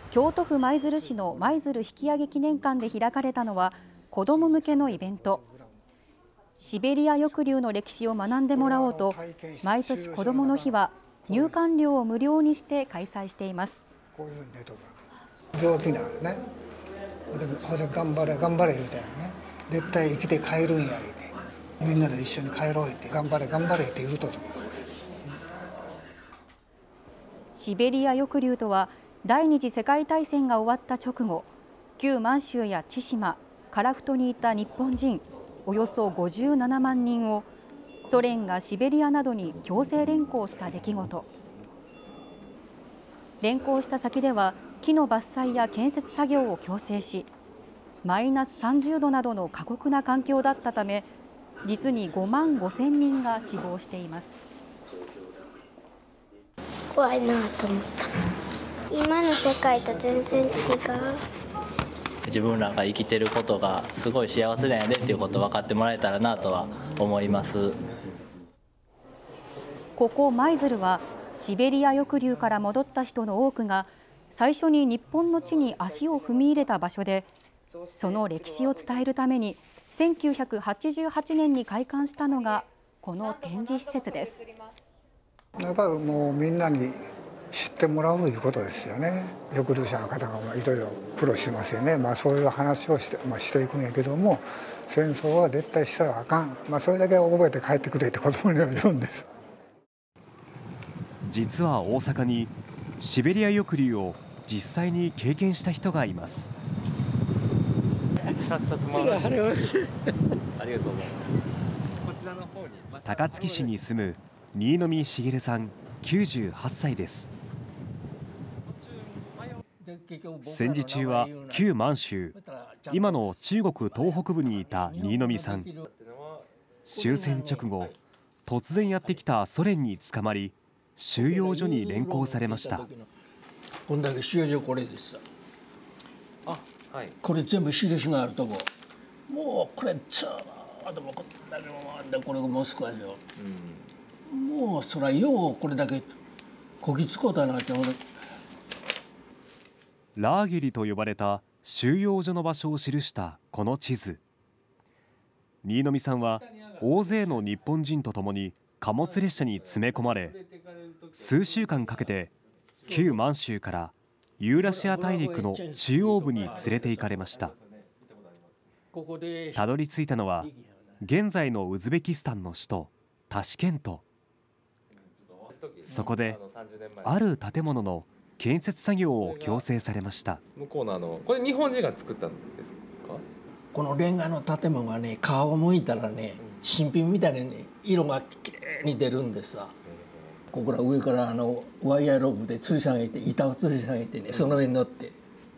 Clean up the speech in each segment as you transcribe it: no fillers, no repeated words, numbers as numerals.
京都府舞鶴市の舞鶴引き上げ記念館で開かれたのは子ども向けのイベント。シベリア抑留の歴史を学んでもらおうと、毎年子どもの日は入館料を無料にして開催しています。 こういうふうに出とか病気なのね。ほで頑張れ頑張れ言うたよね。絶対生きて帰るんや言うて、みんなで一緒に帰ろう言って頑張れ頑張れって言うとったこと。 シベリア抑留とは第二次世界大戦が終わった直後、旧満州や千島、樺太にいた日本人およそ57万人をソ連がシベリアなどに強制連行した出来事。連行した先では木の伐採や建設作業を強制し、マイナス30度などの過酷な環境だったため、実に5万5000人が死亡しています。 怖いなと思った。今の世界と全然違う。 自分らが生きてることがすごい幸せなんやでっていうことを分かってもらえたらなとは思います。 ここ舞鶴はシベリア抑留から戻った人の多くが最初に日本の地に足を踏み入れた場所で、その歴史を伝えるために1988年に開館したのがこの展示施設です。 やっぱりもうみんなに知ってもらうということですよね。抑留者の方がいろいろ苦労してますよね。そういう話をしていくんやけども、戦争は絶対したらあかん、それだけ覚えて帰ってくれって子供には言うんです。 実は大阪にシベリア抑留を実際に経験した人がいます。高槻市に住む新見茂さん98歳です。戦時中は旧満州、今の中国東北部にいた新見さん。終戦直後、突然やってきたソ連に捕まり収容所に連行されました。 こんだけ収容所これです。 はい、 これ全部印があるとこ。もうこれずーっとこんだけ回ってこれがモスクワですよ。もうそらようこれだけこぎつこうだなって思う。 ラーゲリと呼ばれた収容所の場所を記したこの地図。新見さんは大勢の日本人と共に貨物列車に詰め込まれ、数週間かけて旧満州からユーラシア大陸の中央部に連れて行かれました。たどり着いたのは現在のウズベキスタンの首都タシケント。そこである建物の建設作業を強制されました。 向こうのこれ日本人が作ったんですか？ このレンガの建物がね、皮を剥いたらね、新品みたいにね、色がきれいに出るんですわ。ここら上からワイヤーロープで吊り下げて、板を吊り下げてね、その上に乗って。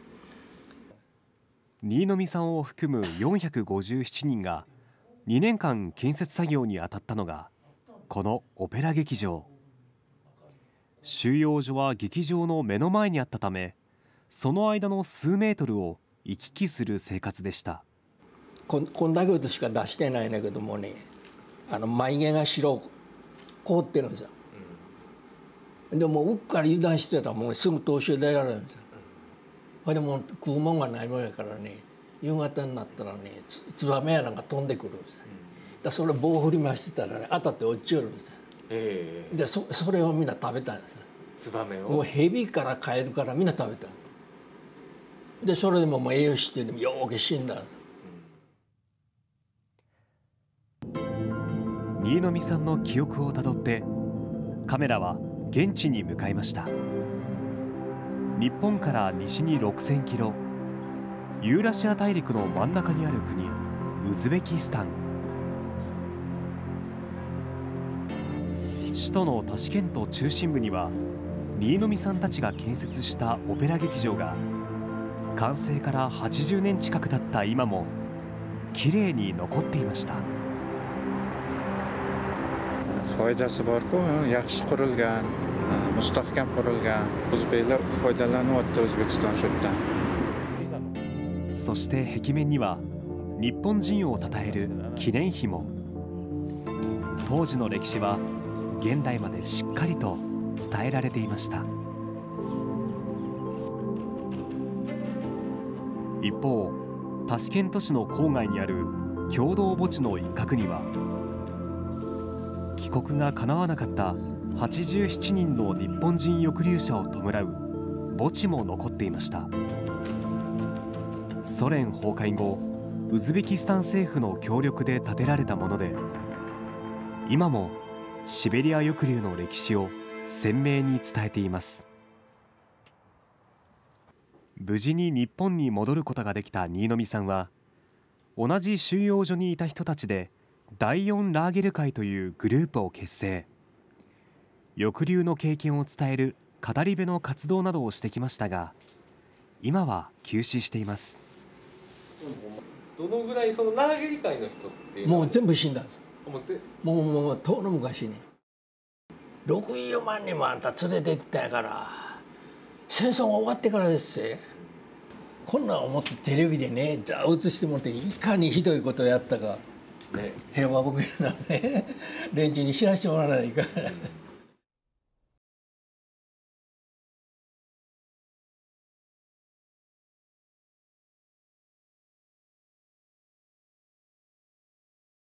新見さんを含む457人が2年間建設作業に当たったのがこのオペラ劇場。収容所は劇場の目の前にあったため、その間の数メートルを行き来する生活でした。 こんだけしか出してないんだけどもね、眉毛が白く凍ってるんですよ。でもうっかり油断してたらもうすぐ凍死でやられるんですよ。でも食うもんがないもんやからね、夕方になったらね、ツバメやなんか飛んでくるんですよ。だそれ棒振り回してたらね、当たって落ちよるんですよ。でそれをみんな食べたんですよ。 ツバメを。 もうヘビからカエルからみんな食べた。でそれでももう栄養失ってようけ死んだんですよ。 新見さんの記憶をたどってカメラは現地に向かいました。日本から西に6000キロ、ユーラシア大陸の真ん中にある国ウズベキスタン。首都のタシケント中心部には新見さんたちが建設したオペラ劇場が完成から80年近く経った今もきれいに残っていました。 foydasi bor-ku, yaxshi qurilgan, mustahkam qurilgan. O'zbeklar foydalanyapti O'zbekiston shu yerdan. そして壁面には日本人を称える記念碑も。当時の歴史は現代までしっかりと伝えられていました。 一方、タシケント市の郊外にある共同墓地の一角には、帰国が叶わなかった87人の日本人抑留者を弔う墓地も残っていました。ソ連崩壊後、ウズベキスタン政府の協力で建てられたもので、今もシベリア抑留の歴史を鮮明に伝えています。無事に日本に戻ることができた新浪さんは、同じ収容所にいた人たちで第4ラーゲル会というグループを結成。抑留の経験を伝える語り部の活動などをしてきましたが、今は休止しています。 どのぐらいそのラーゲリ会の人っていうのはもう全部死んだんです。もう遠の昔に64万人もあんた連れて行ったんやから、戦争が終わってからですよ。こんなん思ってテレビでね、じゃあ映してもらって、いかにひどいことをやったか、ね、平和ボケなね連中に知らせてもらわないかん。